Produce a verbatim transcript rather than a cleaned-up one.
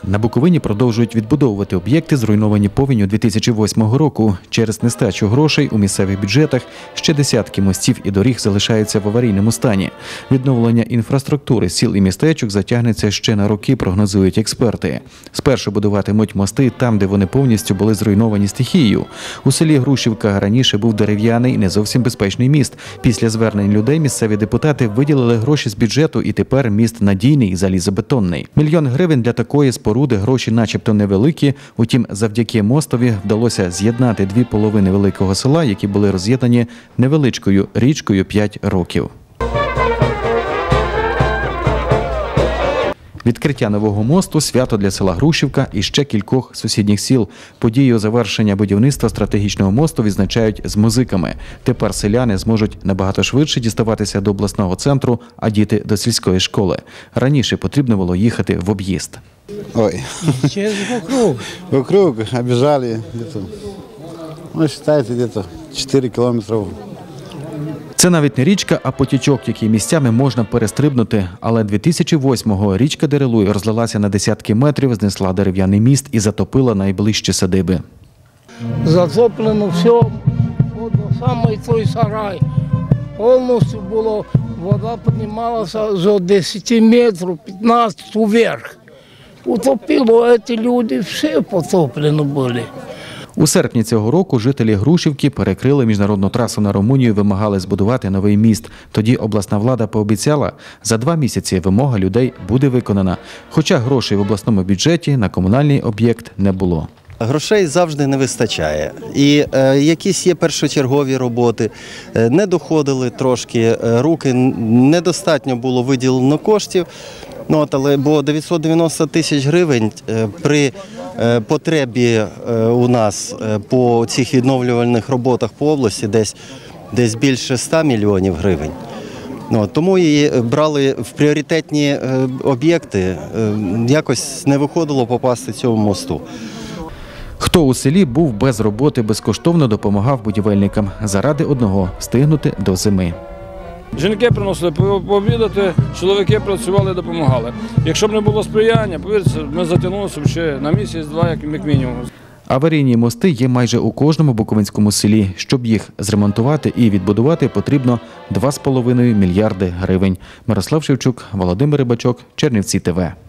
На Буковині продовжують відбудовувати об'єкти, зруйновані повінню дві тисячі восьмого року. Через нестачу грошей у місцевих бюджетах ще десятки мостів і доріг залишаються в аварійному стані. Відновлення інфраструктури сіл і містечок затягнеться ще на роки, прогнозують експерти. Спершу будуватимуть мости там, де вони повністю були зруйновані стихією. У селі Грушівка раніше був дерев'яний, не зовсім безпечний міст. Після звернень людей місцеві депутати виділили гроші з бюджету, і тепер міст надійний, залізобетонний. Мільйон гривень для такої споруди гроші начебто невеликі, утім завдяки мостові вдалося з'єднати дві половини великого села, які були роз'єднані невеличкою річкою п'ять років. Відкриття нового мосту – свято для села Грушівка і ще кількох сусідніх сіл. Подію завершення будівництва стратегічного мосту відзначають з музиками. Тепер селяни зможуть набагато швидше діставатися до обласного центру, а діти – до сільської школи. Раніше потрібно було їхати в об'їзд. Ой. Через вокруг. Вокруг обижали где-то, ну, считайте, где-то чотири кілометри. Це навіть не річка, а потічок, який місцями можна перестрибнути. Але дві тисячі восьмого річка Дерелуй розлилася на десятки метрів, знесла дерев'яний міст і затопила найближчі садиби. Затоплено все, от до самий той сарай. Повністю було, вода піднімалася з десяти метрів, п'ятнадцять вверх. Утопило, ці люди все потоплено були. У серпні цього року жителі Грушівки перекрили міжнародну трасу на Румунію, вимагали збудувати новий міст. Тоді обласна влада пообіцяла, за два місяці вимога людей буде виконана. Хоча грошей в обласному бюджеті на комунальний об'єкт не було. Грошей завжди не вистачає. І е, якісь є першочергові роботи, е, не доходили трошки руки, недостатньо було виділено коштів. Ну, от, але бо дев'ятсот дев'яносто тисяч гривень е, при е, потребі е, у нас е, по цих відновлювальних роботах по області десь, десь більше ста мільйонів гривень. Ну, тому її брали в пріоритетні е, об'єкти, е, якось не виходило попасти цьому мосту. Хто у селі був без роботи, безкоштовно допомагав будівельникам заради одного – встигнути до зими. Жінки приносили пообідати, чоловіки працювали, допомагали. Якщо б не було сприяння, повірте, ми затягнулися ще на місяць-два, як мінімум. Аварійні мости є майже у кожному буковинському селі. Щоб їх зремонтувати і відбудувати, потрібно два з половиною мільярди гривень. Мирослав Шевчук, Володимир Рибачок, Чернівці ТВ.